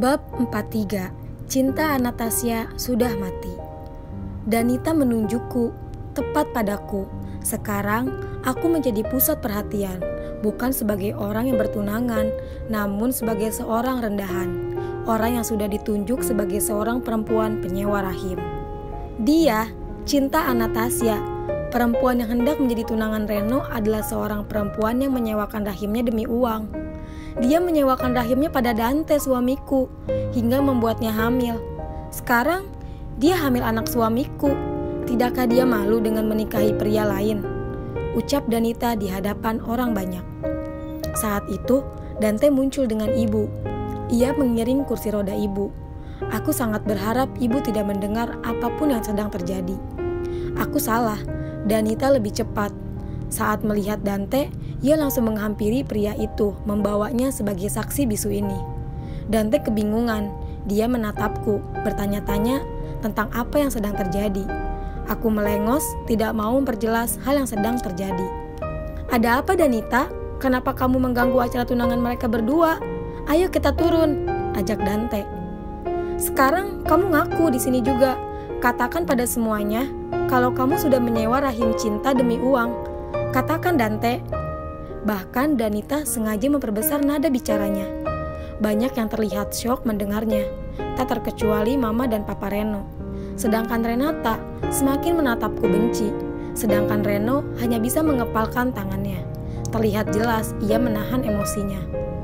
Bab 43. Cinta Anastasia sudah mati. Danita menunjukku, tepat padaku. Sekarang aku menjadi pusat perhatian, bukan sebagai orang yang bertunangan, namun sebagai seorang rendahan, orang yang sudah ditunjuk sebagai seorang perempuan penyewa rahim. Dia, cinta Anastasia, perempuan yang hendak menjadi tunangan Reno, adalah seorang perempuan yang menyewakan rahimnya demi uang. Dia menyewakan rahimnya pada Dante, suamiku, hingga membuatnya hamil. Sekarang, dia hamil anak suamiku. Tidakkah dia malu dengan menikahi pria lain? Ucap Danita di hadapan orang banyak. Saat itu, Dante muncul dengan ibu. Ia mengiring kursi roda ibu. Aku sangat berharap ibu tidak mendengar apapun yang sedang terjadi. Aku salah, Danita lebih cepat. Saat melihat Dante, ia langsung menghampiri pria itu, membawanya sebagai saksi bisu ini. Dante kebingungan, dia menatapku, bertanya-tanya tentang apa yang sedang terjadi. Aku melengos, tidak mau memperjelas hal yang sedang terjadi. Ada apa, Danita? Kenapa kamu mengganggu acara tunangan mereka berdua? Ayo kita turun, ajak Dante. Sekarang kamu ngaku di sini juga. Katakan pada semuanya kalau kamu sudah menyewa rahim cinta demi uang. Katakan, Dante. Bahkan Danita sengaja memperbesar nada bicaranya. Banyak yang terlihat syok mendengarnya, tak terkecuali Mama dan Papa Reno. Sedangkan Renata semakin menatapku benci. Sedangkan Reno hanya bisa mengepalkan tangannya. Terlihat jelas ia menahan emosinya.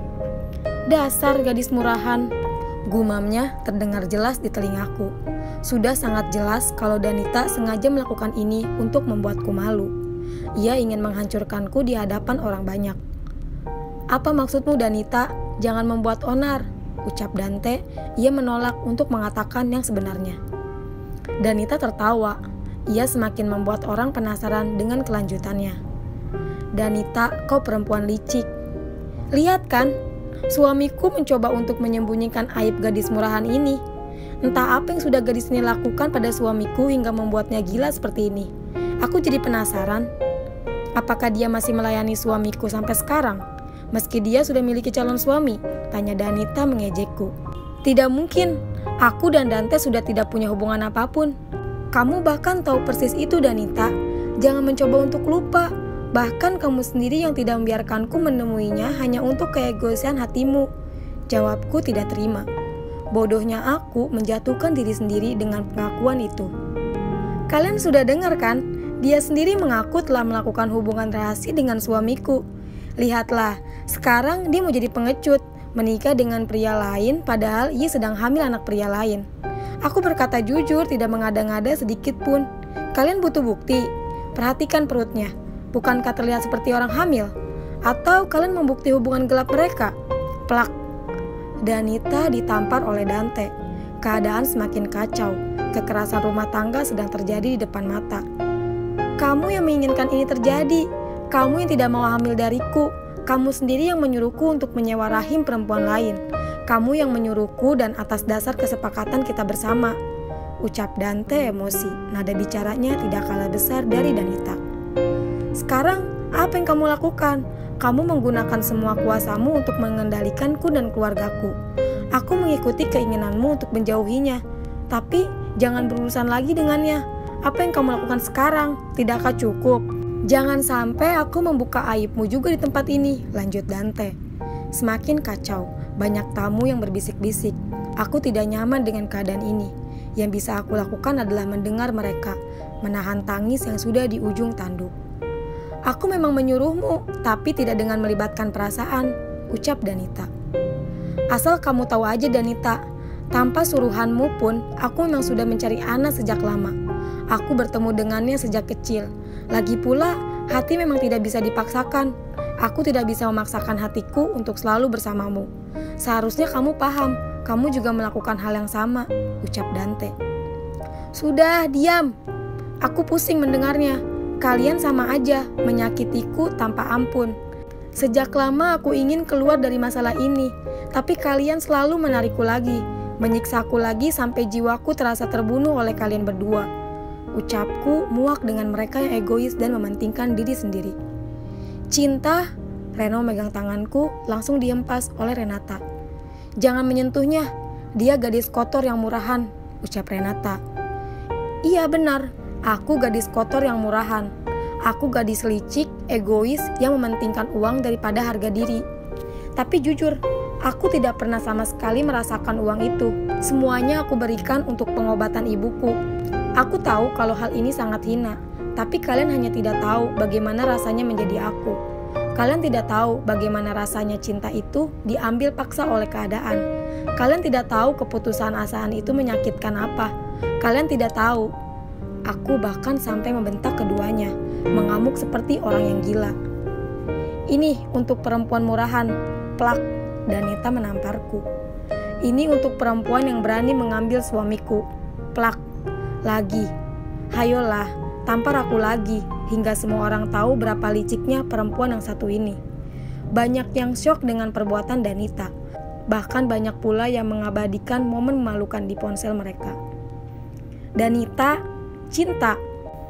Dasar gadis murahan, gumamnya terdengar jelas di telingaku. Sudah sangat jelas kalau Danita sengaja melakukan ini untuk membuatku malu. Ia ingin menghancurkanku di hadapan orang banyak. Apa maksudmu, Danita? Jangan membuat onar, ucap Dante. Ia menolak untuk mengatakan yang sebenarnya. Danita tertawa. Ia semakin membuat orang penasaran dengan kelanjutannya. Danita, kau perempuan licik. Lihat kan, suamiku mencoba untuk menyembunyikan aib gadis murahan ini. Entah apa yang sudah gadis ini lakukan pada suamiku hingga membuatnya gila seperti ini. Aku jadi penasaran. Apakah dia masih melayani suamiku sampai sekarang? Meski dia sudah memiliki calon suami, tanya Danita mengejekku. Tidak mungkin, aku dan Dante sudah tidak punya hubungan apapun. Kamu bahkan tahu persis itu, Danita. Jangan mencoba untuk lupa. Bahkan kamu sendiri yang tidak membiarkanku menemuinya hanya untuk keegoisan hatimu. Jawabku tidak terima. Bodohnya aku menjatuhkan diri sendiri dengan pengakuan itu. Kalian sudah dengar kan? Dia sendiri mengaku telah melakukan hubungan rahasia dengan suamiku. Lihatlah, sekarang dia mau jadi pengecut, menikah dengan pria lain padahal ia sedang hamil anak pria lain. Aku berkata jujur, tidak mengada-ngada sedikit pun. Kalian butuh bukti? Perhatikan perutnya. Bukankah terlihat seperti orang hamil? Atau kalian membukti hubungan gelap mereka? Plak. Danita ditampar oleh Dante. Keadaan semakin kacau. Kekerasan rumah tangga sedang terjadi di depan mata. Kamu yang menginginkan ini terjadi. Kamu yang tidak mau hamil dariku. Kamu sendiri yang menyuruhku untuk menyewa rahim perempuan lain. Kamu yang menyuruhku dan atas dasar kesepakatan kita bersama. Ucap Dante emosi. Nada bicaranya tidak kalah besar dari Danita. Sekarang, apa yang kamu lakukan? Kamu menggunakan semua kuasamu untuk mengendalikanku dan keluargaku. Aku mengikuti keinginanmu untuk menjauhinya. Tapi, jangan berurusan lagi dengannya. Apa yang kamu lakukan sekarang? Tidakkah cukup? Jangan sampai aku membuka aibmu juga di tempat ini, lanjut Dante. Semakin kacau, banyak tamu yang berbisik-bisik. Aku tidak nyaman dengan keadaan ini. Yang bisa aku lakukan adalah mendengar mereka, menahan tangis yang sudah di ujung tanduk. Aku memang menyuruhmu, tapi tidak dengan melibatkan perasaan, ucap Danita. Asal kamu tahu aja, Danita, tanpa suruhanmu pun, aku memang sudah mencari Ana sejak lama. Aku bertemu dengannya sejak kecil. Lagi pula, hati memang tidak bisa dipaksakan. Aku tidak bisa memaksakan hatiku untuk selalu bersamamu. Seharusnya kamu paham, kamu juga melakukan hal yang sama, ucap Dante. Sudah, diam. Aku pusing mendengarnya. Kalian sama aja, menyakitiku tanpa ampun. Sejak lama aku ingin keluar dari masalah ini, tapi kalian selalu menarikku lagi, menyiksaku lagi sampai jiwaku terasa terbunuh oleh kalian berdua. Ucapku muak dengan mereka yang egois dan mementingkan diri sendiri. Cinta, Reno megang tanganku, langsung dihempas oleh Renata. Jangan menyentuhnya, Dia gadis kotor yang murahan, ucap Renata. Iya benar, aku gadis kotor yang murahan. Aku gadis licik, egois yang mementingkan uang daripada harga diri. Tapi jujur, aku tidak pernah sama sekali merasakan uang itu. Semuanya aku berikan untuk pengobatan ibuku. Aku tahu kalau hal ini sangat hina, tapi kalian hanya tidak tahu bagaimana rasanya menjadi aku. Kalian tidak tahu bagaimana rasanya cinta itu diambil paksa oleh keadaan. Kalian tidak tahu keputusan asaan itu menyakitkan apa. Kalian tidak tahu. Aku bahkan sampai membentak keduanya, mengamuk seperti orang yang gila. Ini untuk perempuan murahan, plak, Danita menamparku. Ini untuk perempuan yang berani mengambil suamiku, plak, lagi. Hayolah, tampar aku lagi, hingga semua orang tahu berapa liciknya perempuan yang satu ini. Banyak yang syok dengan perbuatan Danita. Bahkan banyak pula yang mengabadikan momen memalukan di ponsel mereka. Danita, cinta.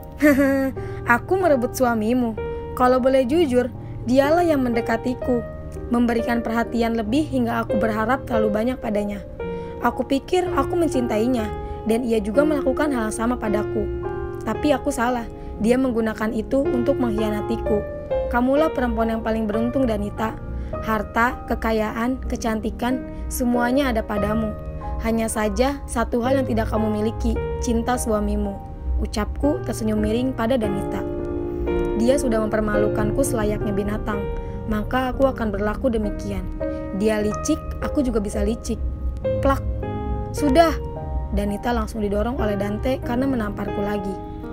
Aku merebut suamimu. Kalau boleh jujur, dialah yang mendekatiku, memberikan perhatian lebih hingga aku berharap terlalu banyak padanya. Aku pikir aku mencintainya, dan ia juga melakukan hal yang sama padaku. Tapi aku salah, dia menggunakan itu untuk mengkhianatiku. Kamulah perempuan yang paling beruntung, Danita. Harta, kekayaan, kecantikan, semuanya ada padamu. Hanya saja satu hal yang tidak kamu miliki, cinta suamimu. Ucapku tersenyum miring pada Danita. Dia sudah mempermalukanku selayaknya binatang, maka aku akan berlaku demikian. Dia licik, aku juga bisa licik. Plak. Sudah. Danita langsung didorong oleh Dante karena menamparku lagi.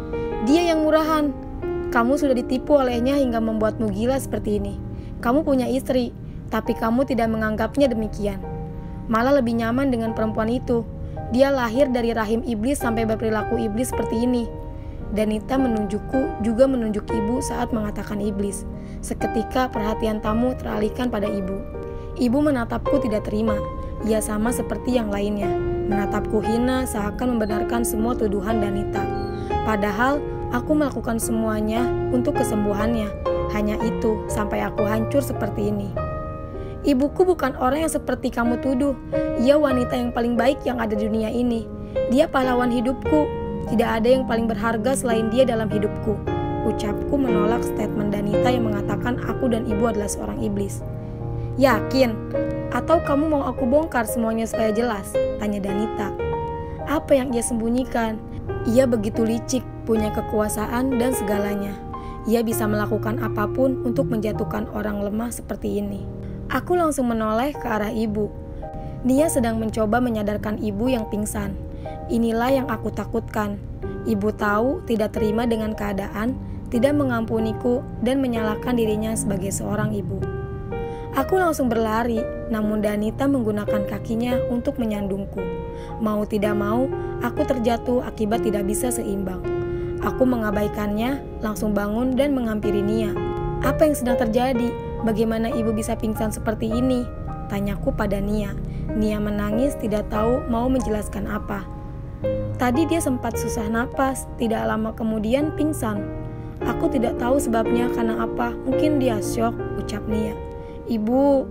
Dia yang murahan. Kamu sudah ditipu olehnya hingga membuatmu gila seperti ini. Kamu punya istri, tapi kamu tidak menganggapnya demikian. Malah lebih nyaman dengan perempuan itu. Dia lahir dari rahim iblis sampai berperilaku iblis seperti ini. Danita menunjukku, juga menunjuk ibu saat mengatakan iblis. Seketika perhatian tamu teralihkan pada ibu. Ibu menatapku tidak terima. Ia sama seperti yang lainnya, menatapku hina seakan membenarkan semua tuduhan Danita. Padahal aku melakukan semuanya untuk kesembuhannya. Hanya itu sampai aku hancur seperti ini. Ibuku bukan orang yang seperti kamu tuduh. Ia wanita yang paling baik yang ada di dunia ini. Dia pahlawan hidupku. Tidak ada yang paling berharga selain dia dalam hidupku. Ucapku menolak statement Danita yang mengatakan aku dan ibu adalah seorang iblis. Yakin? Atau kamu mau aku bongkar semuanya supaya jelas? Tanya Danita. Apa yang ia sembunyikan? Ia begitu licik, punya kekuasaan dan segalanya. Ia bisa melakukan apapun untuk menjatuhkan orang lemah seperti ini. Aku langsung menoleh ke arah ibu. Dia sedang mencoba menyadarkan ibu yang pingsan. Inilah yang aku takutkan. Ibu tahu tidak terima dengan keadaan, tidak mengampuniku dan menyalahkan dirinya sebagai seorang ibu. Aku langsung berlari, namun Danita menggunakan kakinya untuk menyandungku. Mau tidak mau, aku terjatuh akibat tidak bisa seimbang. Aku mengabaikannya, langsung bangun dan menghampiri Nia. Apa yang sedang terjadi? Bagaimana ibu bisa pingsan seperti ini? Tanyaku pada Nia. Nia menangis, tidak tahu mau menjelaskan apa. Tadi dia sempat susah napas, tidak lama kemudian pingsan. Aku tidak tahu sebabnya karena apa, mungkin dia syok, ucap Nia. Ibu,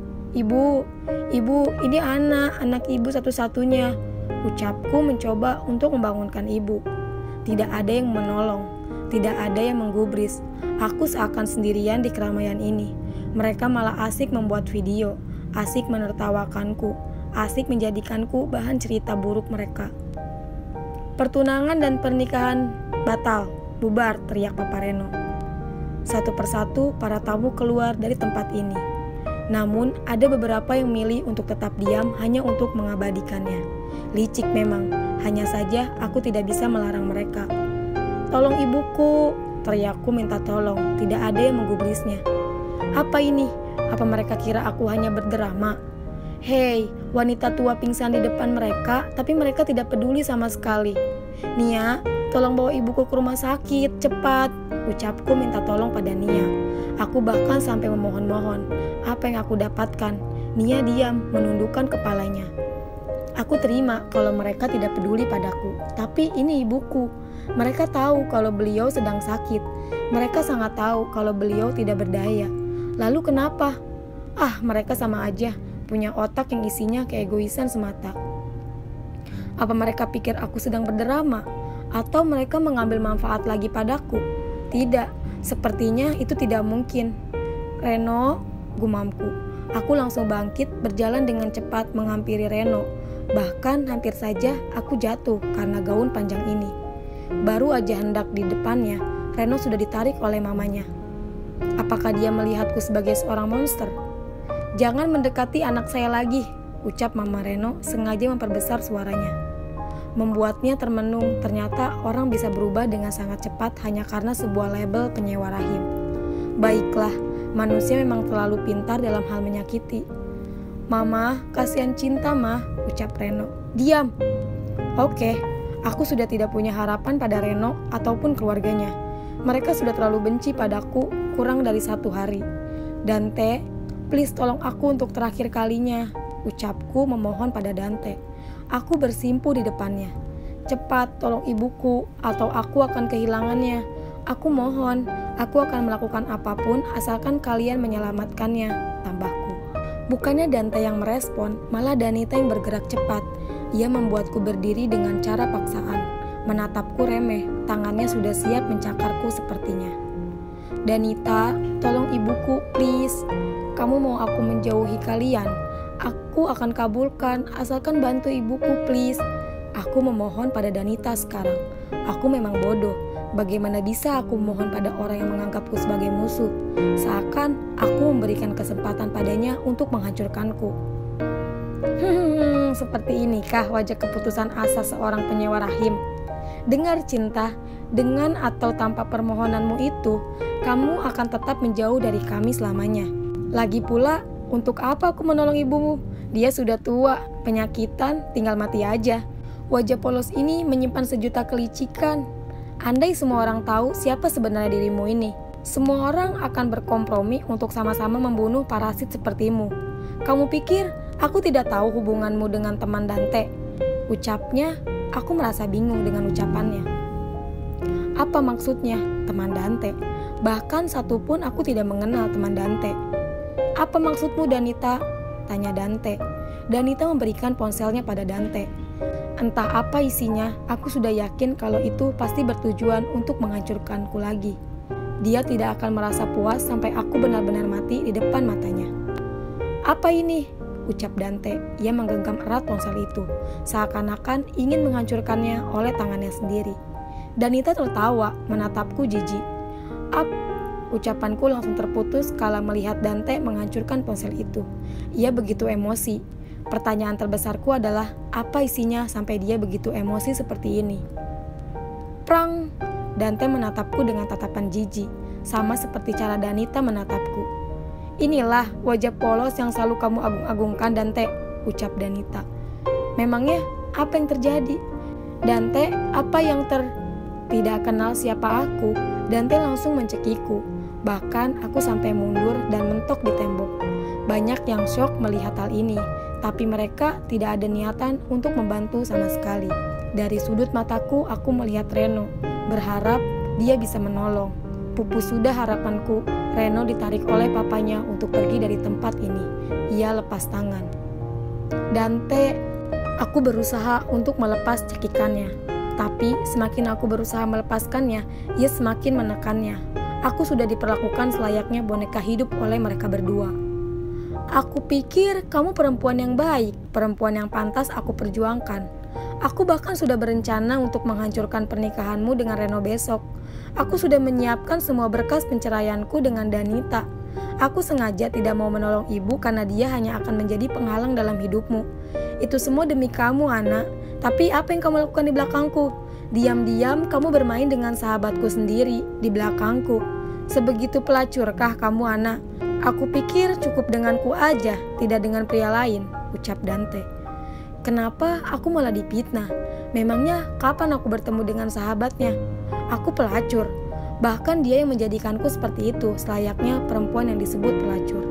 ini anak ibu satu-satunya. Ucapku mencoba untuk membangunkan ibu. Tidak ada yang menolong, tidak ada yang menggubris. Aku seakan sendirian di keramaian ini. Mereka malah asik membuat video, asik menertawakanku, asik menjadikanku bahan cerita buruk mereka. Pertunangan dan pernikahan batal, bubar, teriak Papa Reno. Satu persatu para tamu keluar dari tempat ini. Namun ada beberapa yang milih untuk tetap diam hanya untuk mengabadikannya. Licik memang, hanya saja aku tidak bisa melarang mereka. Tolong ibuku, teriakku minta tolong, tidak ada yang menggubrisnya. Apa ini? Apa mereka kira aku hanya berdrama? Hei, wanita tua pingsan di depan mereka, tapi mereka tidak peduli sama sekali. Nia, tolong bawa ibuku ke rumah sakit, cepat. Ucapku minta tolong pada Nia. Aku bahkan sampai memohon-mohon. Apa yang aku dapatkan? Nia diam, menundukkan kepalanya. Aku terima kalau mereka tidak peduli padaku, tapi ini ibuku. Mereka tahu kalau beliau sedang sakit. Mereka sangat tahu kalau beliau tidak berdaya. Lalu kenapa? Mereka sama aja, punya otak yang isinya keegoisan semata. Apa mereka pikir aku sedang berdrama? Atau mereka mengambil manfaat lagi padaku? Tidak, sepertinya itu tidak mungkin. Reno, gumamku. Aku langsung bangkit, berjalan dengan cepat menghampiri Reno. Bahkan hampir saja aku jatuh karena gaun panjang ini. Baru aja hendak di depannya, Reno sudah ditarik oleh mamanya. Apakah dia melihatku sebagai seorang monster? Jangan mendekati anak saya lagi, ucap Mama Reno sengaja memperbesar suaranya. Membuatnya termenung, ternyata orang bisa berubah dengan sangat cepat hanya karena sebuah label penyewa rahim. Baiklah, manusia memang terlalu pintar dalam hal menyakiti. Mama, kasihan Cinta, Ma, ucap Reno. Diam. Oke, aku sudah tidak punya harapan pada Reno ataupun keluarganya. Mereka sudah terlalu benci padaku kurang dari 1 hari. Dante, please tolong aku untuk terakhir kalinya, ucapku memohon pada Dante. Aku bersimpuh di depannya. Cepat, tolong ibuku, atau aku akan kehilangannya. Aku mohon, aku akan melakukan apapun asalkan kalian menyelamatkannya, tambahku. Bukannya Dante yang merespon, malah Danita yang bergerak cepat. Ia membuatku berdiri dengan cara paksaan. Menatapku remeh, tangannya sudah siap mencakarku sepertinya. Danita, tolong ibuku, please. Kamu mau aku menjauhi kalian? Aku akan kabulkan, asalkan bantu ibuku, please. Aku memohon pada Danita sekarang. Aku memang bodoh. Bagaimana bisa aku memohon pada orang yang menganggapku sebagai musuh? Seakan aku memberikan kesempatan padanya untuk menghancurkanku. Seperti inikah wajah keputusan asa seorang penyewa rahim? Dengar Cinta, dengan atau tanpa permohonanmu itu, kamu akan tetap menjauh dari kami selamanya. Lagi pula, untuk apa aku menolong ibumu? Dia sudah tua, penyakitan, tinggal mati aja. Wajah polos ini menyimpan sejuta kelicikan. Andai semua orang tahu siapa sebenarnya dirimu ini, semua orang akan berkompromi untuk sama-sama membunuh parasit sepertimu. Kamu pikir aku tidak tahu hubunganmu dengan teman Dante? Ucapnya, aku merasa bingung dengan ucapannya. Apa maksudnya, teman Dante? Bahkan satupun aku tidak mengenal teman Dante. Apa maksudmu, Danita? Tanya Dante. Danita memberikan ponselnya pada Dante. Entah apa isinya, aku sudah yakin kalau itu pasti bertujuan untuk menghancurkanku lagi. Dia tidak akan merasa puas sampai aku benar-benar mati di depan matanya. Apa ini? Ucap Dante. Ia menggenggam erat ponsel itu, seakan-akan ingin menghancurkannya oleh tangannya sendiri. Danita tertawa, menatapku jijik. Ucapanku langsung terputus kala melihat Dante menghancurkan ponsel itu. Ia begitu emosi. Pertanyaan terbesarku adalah, apa isinya sampai dia begitu emosi seperti ini? Prang! Dante menatapku dengan tatapan jijik, sama seperti cara Danita menatapku. Inilah wajah polos yang selalu kamu agung-agungkan, Dante, ucap Danita. Memangnya apa yang terjadi? Dante, apa yang Tidak kenal siapa aku, Dante langsung mencekiku. Bahkan aku sampai mundur dan mentok di tembok. Banyak yang syok melihat hal ini, tapi mereka tidak ada niatan untuk membantu sama sekali. Dari sudut mataku, aku melihat Reno, berharap dia bisa menolong. Pupus sudah harapanku, Reno ditarik oleh papanya untuk pergi dari tempat ini. Ia lepas tangan. Dante, aku berusaha untuk melepas cekikannya. Tapi semakin aku berusaha melepaskannya, ia semakin menekannya. Aku sudah diperlakukan selayaknya boneka hidup oleh mereka berdua. Aku pikir kamu perempuan yang baik, perempuan yang pantas aku perjuangkan. Aku bahkan sudah berencana untuk menghancurkan pernikahanmu dengan Reno besok. Aku sudah menyiapkan semua berkas penceraianku dengan Danita. Aku sengaja tidak mau menolong ibu karena dia hanya akan menjadi penghalang dalam hidupmu. Itu semua demi kamu, Ana. Tapi apa yang kamu lakukan di belakangku? Diam-diam kamu bermain dengan sahabatku sendiri di belakangku. Sebegitu pelacurkah kamu, Ana? Aku pikir cukup denganku aja, tidak dengan pria lain, ucap Dante. Kenapa aku malah dipitnah? Memangnya kapan aku bertemu dengan sahabatnya? Aku pelacur. Bahkan dia yang menjadikanku seperti itu, selayaknya perempuan yang disebut pelacur.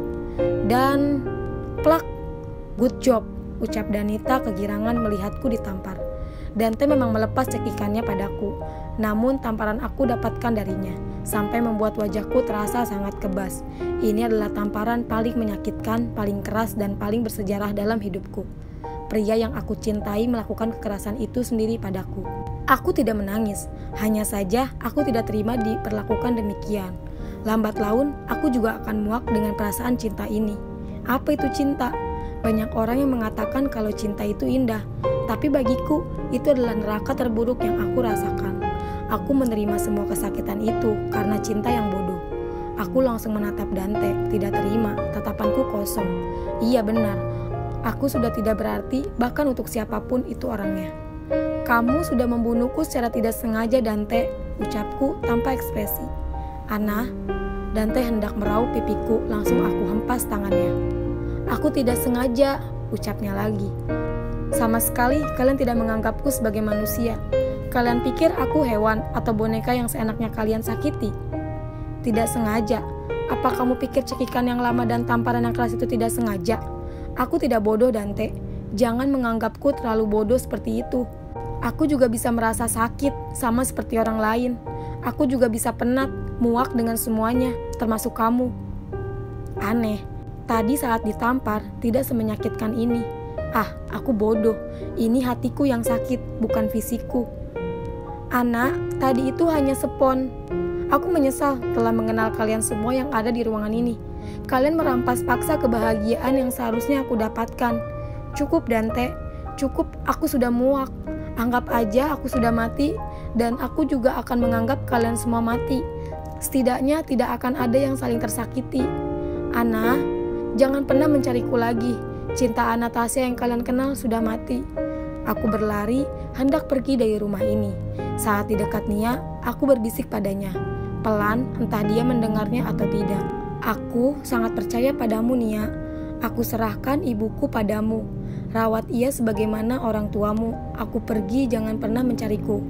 Dan plak, good job, ucap Danita kegirangan melihatku ditampar. Dante memang melepas cekikannya padaku, namun tamparan aku dapatkan darinya, sampai membuat wajahku terasa sangat kebas. Ini adalah tamparan paling menyakitkan, paling keras, dan paling bersejarah dalam hidupku. pria yang aku cintai melakukan kekerasan itu sendiri padaku. Aku tidak menangis, hanya saja aku tidak terima diperlakukan demikian. Lambat laun, aku juga akan muak dengan perasaan cinta ini. Apa itu cinta? Banyak orang yang mengatakan kalau cinta itu indah, tapi bagiku itu adalah neraka terburuk yang aku rasakan. Aku menerima semua kesakitan itu karena cinta yang bodoh. Aku langsung menatap Dante, tidak terima, tatapanku kosong. Iya benar, aku sudah tidak berarti bahkan untuk siapapun itu orangnya. Kamu sudah membunuhku secara tidak sengaja, Dante, ucapku tanpa ekspresi. Ana, Dante hendak meraup pipiku, langsung aku hempas tangannya. Aku tidak sengaja, ucapnya lagi. Sama sekali kalian tidak menganggapku sebagai manusia. Kalian pikir aku hewan atau boneka yang seenaknya kalian sakiti? Tidak sengaja. Apa kamu pikir cekikan yang lama dan tamparan yang keras itu tidak sengaja? Aku tidak bodoh, Dante. Jangan menganggapku terlalu bodoh seperti itu. Aku juga bisa merasa sakit, sama seperti orang lain. Aku juga bisa penat, muak dengan semuanya, termasuk kamu. Aneh, tadi saat ditampar tidak semenyakitkan ini. Aku bodoh. Ini hatiku yang sakit, bukan fisikku. Ana, tadi itu hanya spon. Aku menyesal telah mengenal kalian semua yang ada di ruangan ini. Kalian merampas paksa kebahagiaan yang seharusnya aku dapatkan. Cukup, Dante. Cukup, aku sudah muak. Anggap aja aku sudah mati, dan aku juga akan menganggap kalian semua mati. Setidaknya tidak akan ada yang saling tersakiti. Ana, jangan pernah mencariku lagi. Cinta Anastasia yang kalian kenal sudah mati. Aku berlari, hendak pergi dari rumah ini. Saat di dekat Nia, aku berbisik padanya. Pelan, entah dia mendengarnya atau tidak. Aku sangat percaya padamu, Nia. Aku serahkan ibuku padamu. Rawat ia sebagaimana orang tuamu. Aku pergi, jangan pernah mencariku.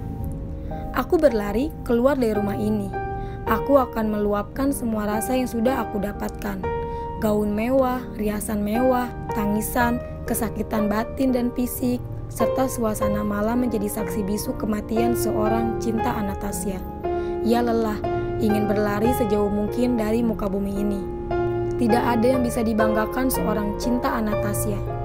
Aku berlari keluar dari rumah ini. Aku akan meluapkan semua rasa yang sudah aku dapatkan. Gaun mewah, riasan mewah, tangisan, kesakitan batin dan fisik, serta suasana malam menjadi saksi bisu kematian seorang cinta Anastasia. Ia lelah, ingin berlari sejauh mungkin dari muka bumi ini. Tidak ada yang bisa dibanggakan seorang cinta Anastasia.